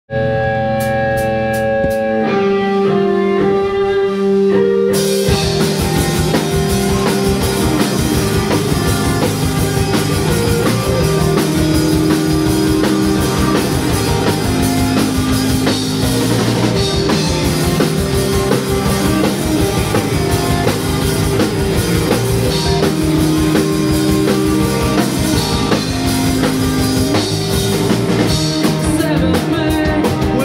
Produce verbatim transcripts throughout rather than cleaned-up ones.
Seventh man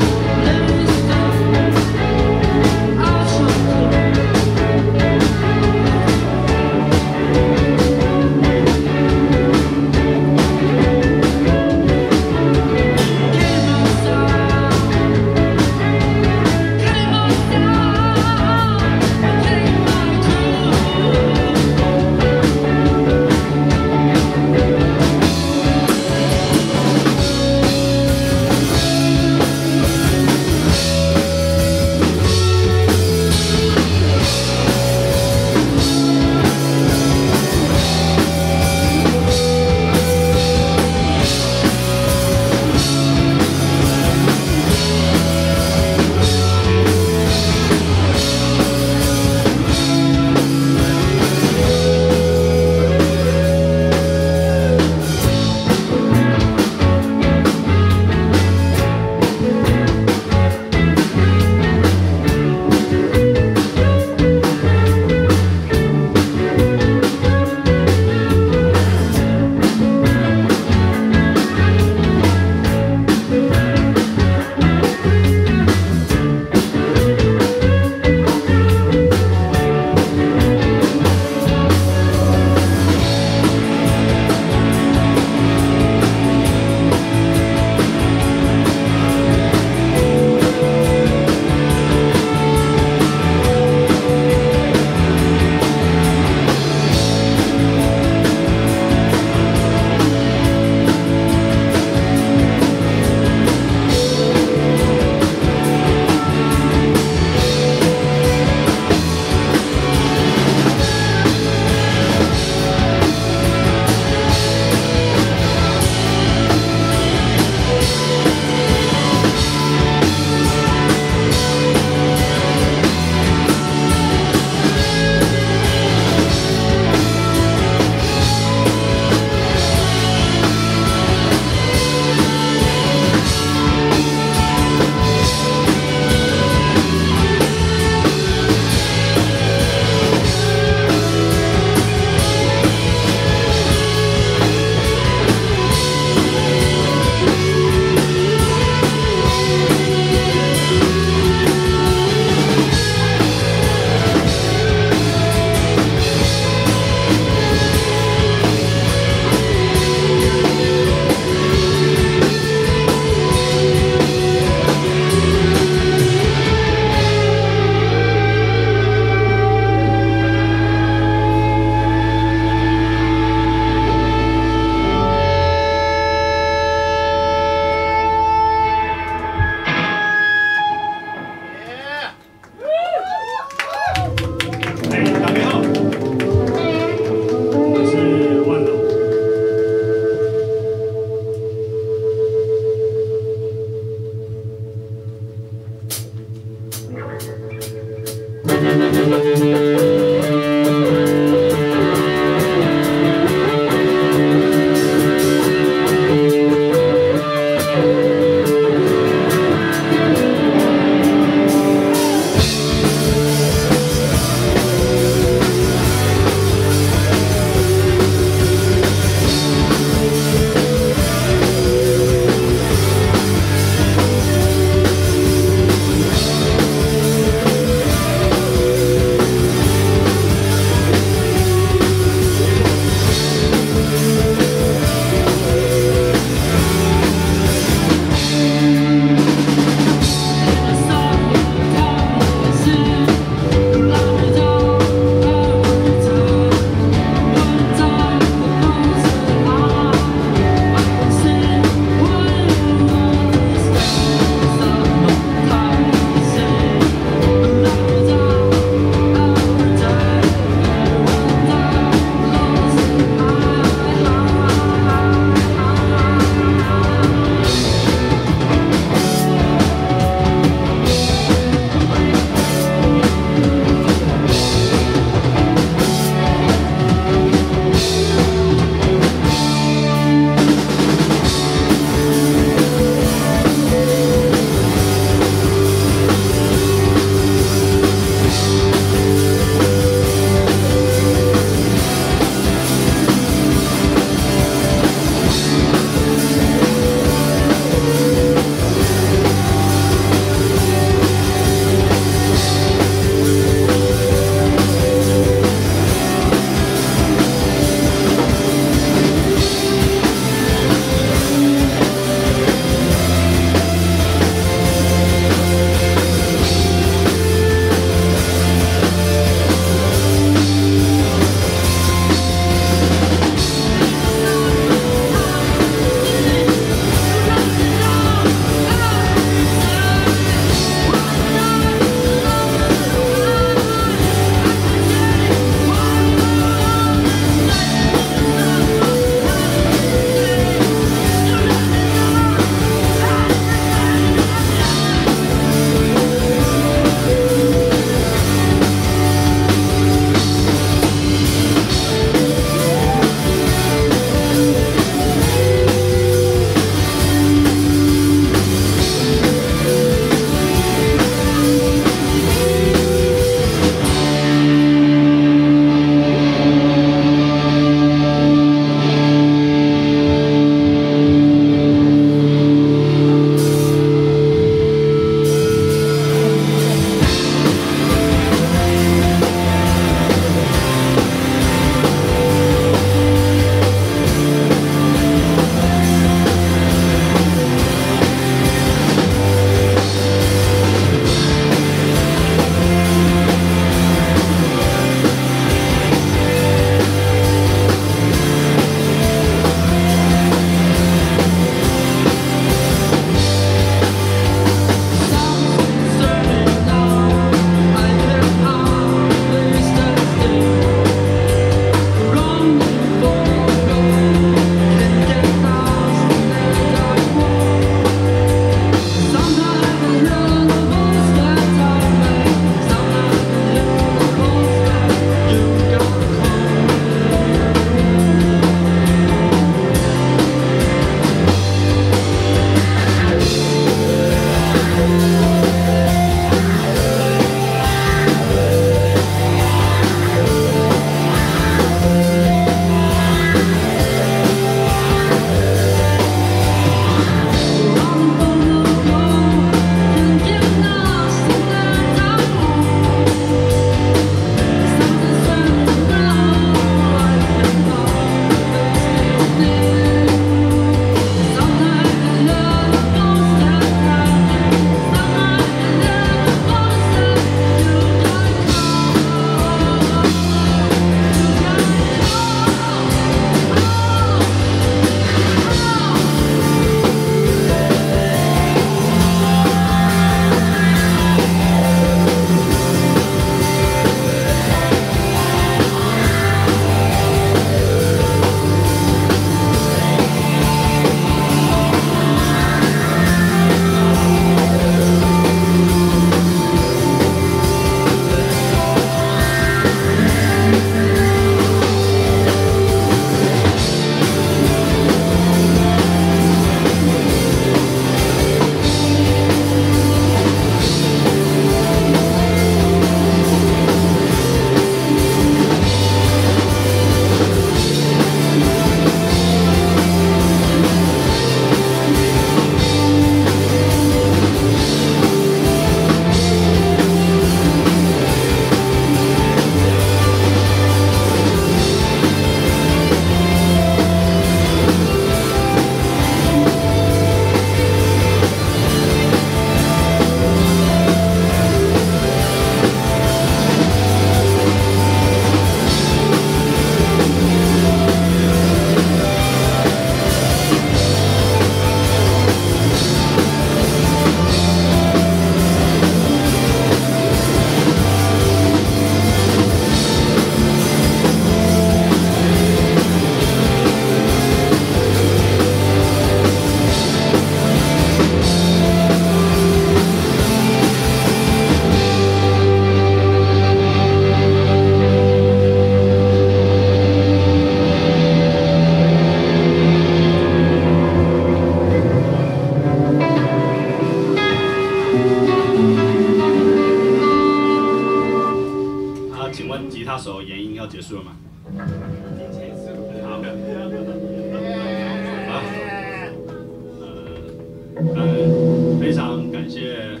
嗯，非常感谢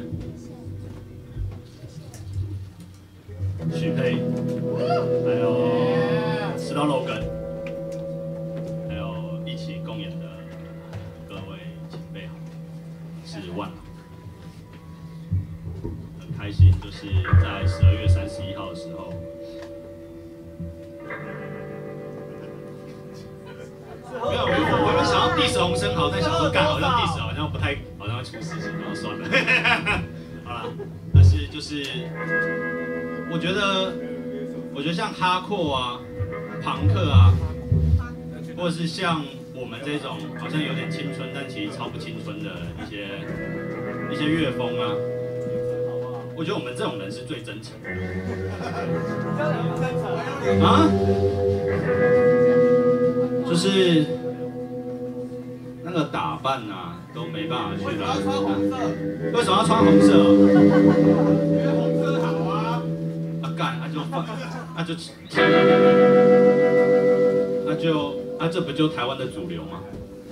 许佩，还有吃到肉羹，还有一起共演的各位前辈好，是万豪，很开心，就是在十二月三十一号的时候。 没有，我们想要 diss 洪生豪，但想说干好像 diss 好像不太，好像会出事情，然后算了。好啦，但是就是我觉得，我觉得像哈扣啊、朋克啊，或者是像我们这种好像有点青春，但其实超不青春的一些一些乐风啊，我觉得我们这种人是最真诚的。啊？ 就是那个打扮啊，都没办法去了。为什么要穿红色？因为红色好啊。啊干，那就放，那就，那就，啊这不就台湾的主流吗？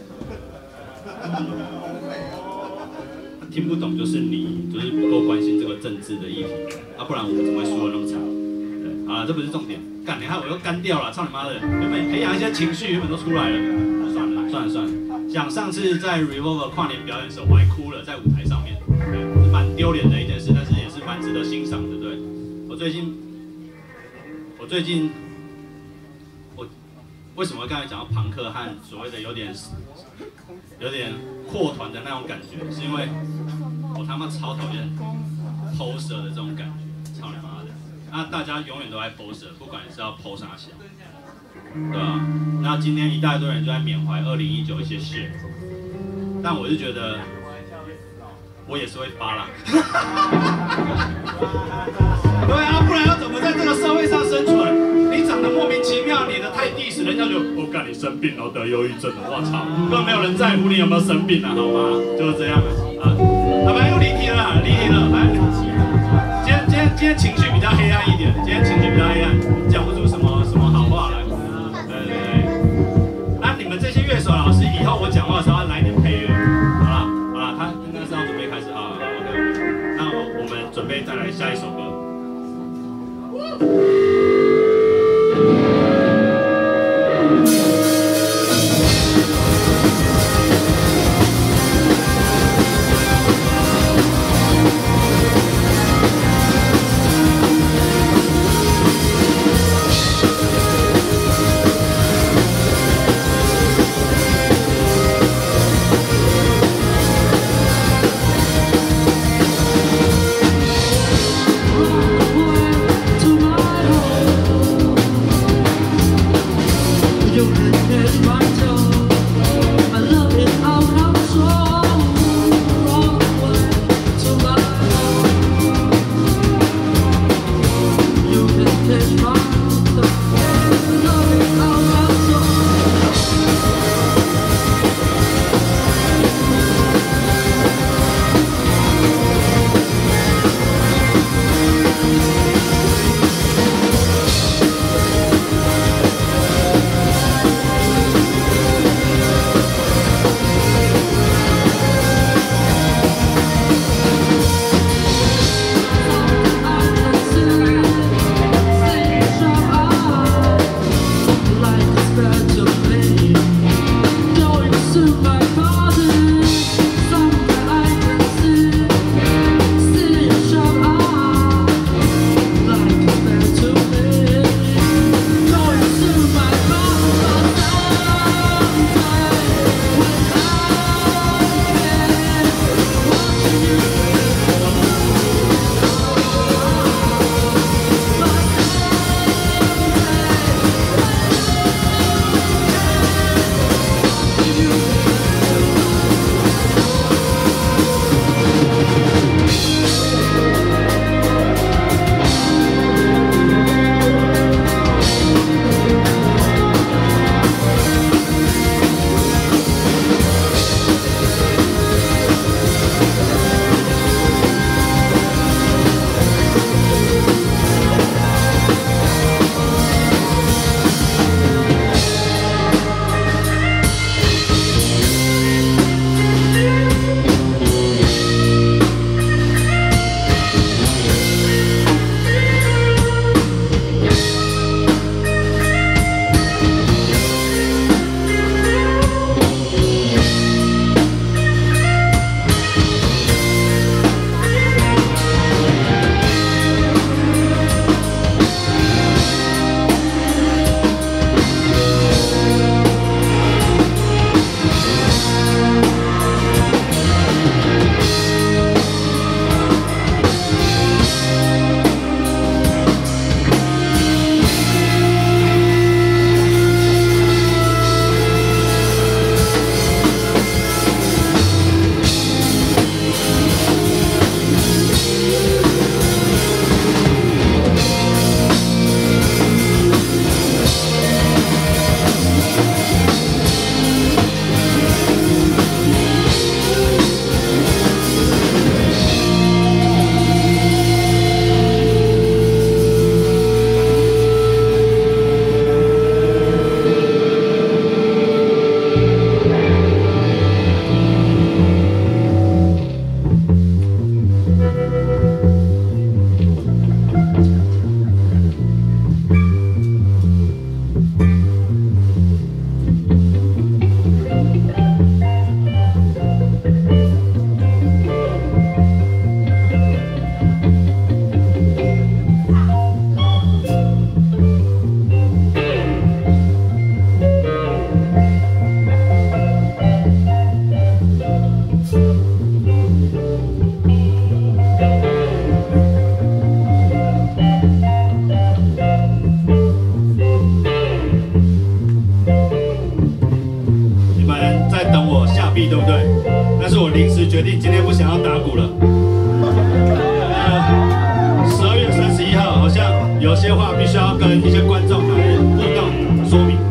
听不懂就是你，就是不够关心这个政治的议题，啊不然我们怎么会输得那么惨？对，好了，这不是重点。 干，你看我又干掉了，操你妈的！原本培养一些情绪，原本都出来了，算了算了算了。想上次在 Revolver 跨年表演的时候，我还哭了，在舞台上面，对，是蛮丢脸的一件事，但是也是蛮值得欣赏的，对。我最近，我最近，我为什么刚才讲到朋克和所谓的有点有点扩团的那种感觉，是因为我他妈超讨厌 poser 的这种感觉，操你妈的！ 那大家永远都在 poser， 不管是要 post 啥小，对吧？那今天一大堆人就在缅怀二零一九一些事，但我是觉得我也是会发啦。对啊，不然要怎么在这个社会上生存？你长得莫名其妙，你的太 diss， 人家就我干、哦、你生病了，得忧郁症了，我操，根本没有人在乎你有没有生病啊，好吗？就是这样啊。啊，反正又离题了啦，离题了，反正。 今天今天今天情绪比较黑暗一点，今天情绪比较黑暗，讲不出什么什么好话来。对对对。那你们这些乐手老师，以后我讲话的时候要来点配乐。好了好了，他应该是要准备开始啊。OK OK。那我们准备再来下一首歌。 等我下币，对不对？但是我临时决定今天不想要打鼓了。呃，十二月三十一号好像有些话必须要跟一些观众来互动说明。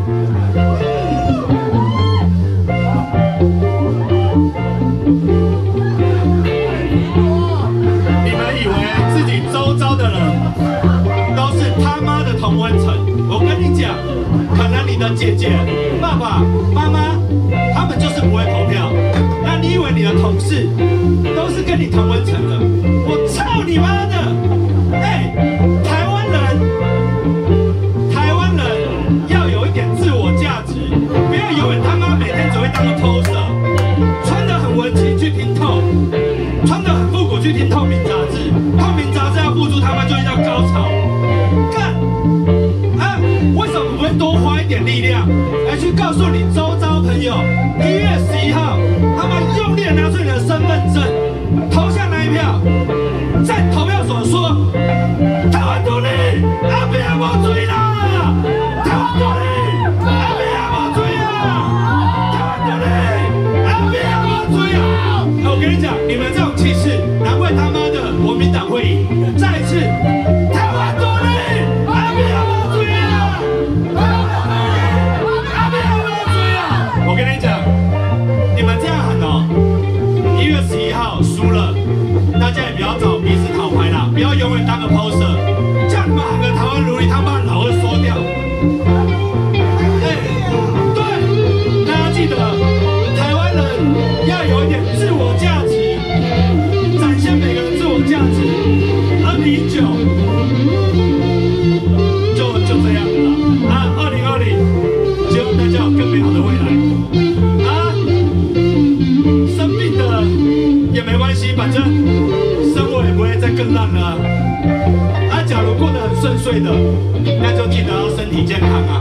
你们以为自己周遭的人都是他妈的同温层？我跟你讲，可能你的姐姐、爸爸妈妈，他们就是不会投票。那你以为你的同事都是跟你同温层的？我操你妈的！哎，台湾人，台湾人要有一点自我价值，不要永远他妈每天只会当个 poser， 穿得很文青去听透，穿得很复古去听透明杂志，透明杂志要付出他妈就会叫高潮。干！啊，为什么不会多花一点力量来去告诉你周遭朋友，一月十一号，他妈用力的拿出你的身份证，投下那一票，在投票所说，台湾独立，阿扁无罪啦！台湾独立，阿扁无罪啊！台湾独立，阿扁无罪啊！我跟你讲，你们这种气势，难怪他妈的国民党会赢。再一次，台湾独立，阿扁无罪啊！阿扁无罪啊！我跟你讲，你们这样喊哦，一月十一号输了，大家也不要找彼此讨牌啦，不要永远当个 poser， 叫你们喊个台湾奴隶，他妈老会缩掉。哎，对，大家记得，台湾人要有一点自我价值，展现每个人自我价值。二零一九就就这样子了啊，二零二零希望大家有更美好的未来啊。生病的也没关系，反正生活也不会再更烂了啊。啊，假如过得很顺遂的，那就记得要身体健康啊。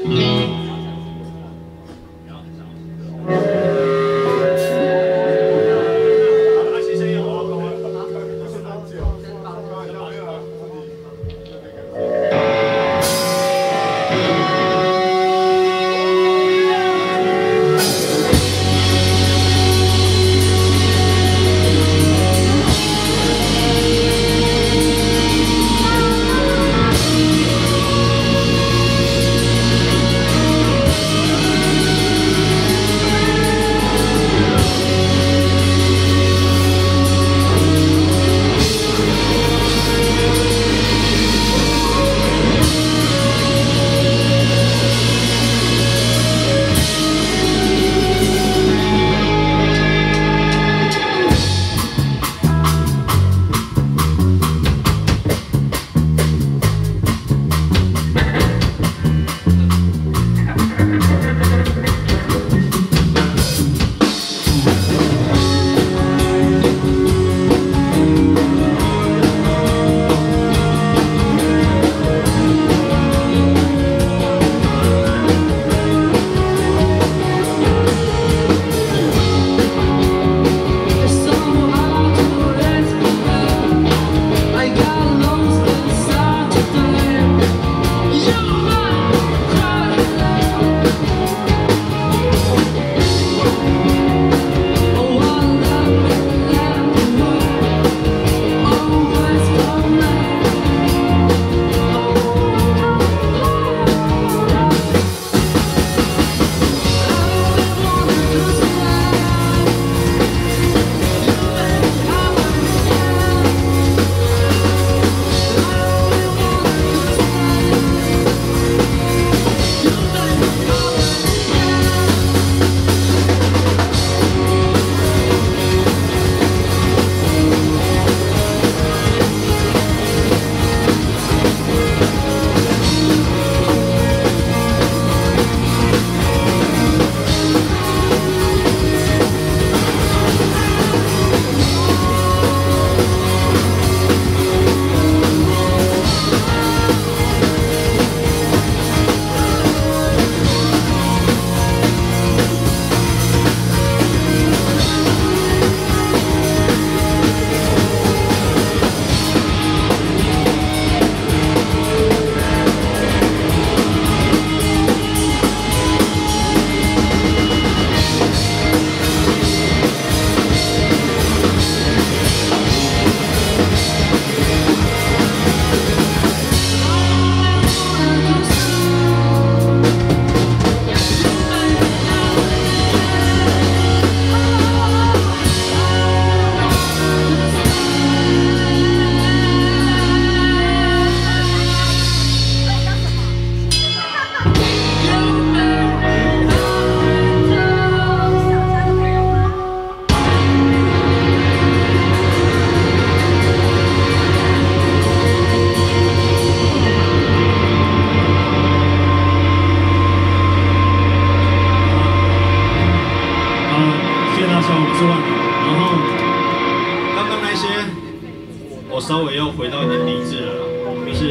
稍微要回到一点理智了啦，就是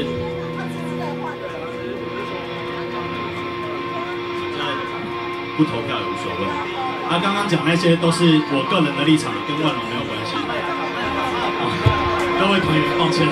不投票也无所谓。啊，刚刚讲那些都是我个人的立场，跟万隆没有关系。哦、各位朋友，抱歉。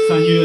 三月